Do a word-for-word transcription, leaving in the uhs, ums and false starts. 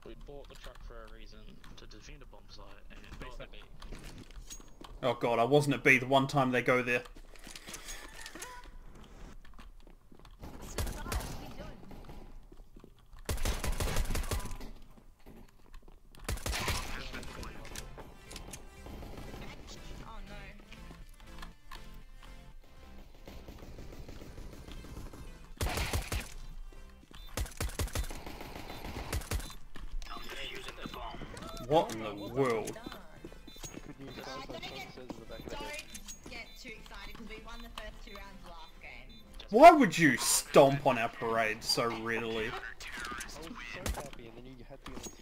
We bought the truck for a reason, to defend a bomb site, and not at B. Oh god, I wasn't at B the one time they go there. What in the world? Good news, guys, like Sean says in the back of the head. Don't get too excited because we won the first two rounds of last game. Why would you stomp on our parade so readily? I was so happy and then you had to get